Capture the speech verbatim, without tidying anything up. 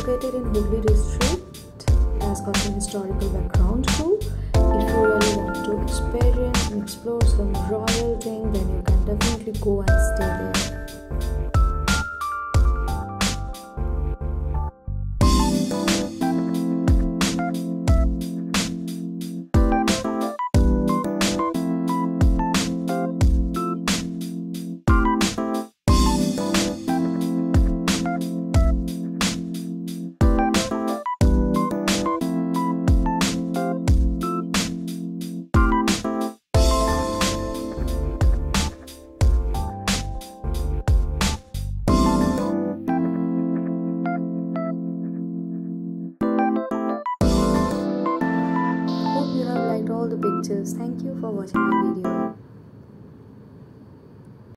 located in Hooghly district. It has got an historical background too. If you really want to experience and explore some royal thing, then you can definitely go and stay there. Hope you have liked all the pictures. Thank you for watching my video.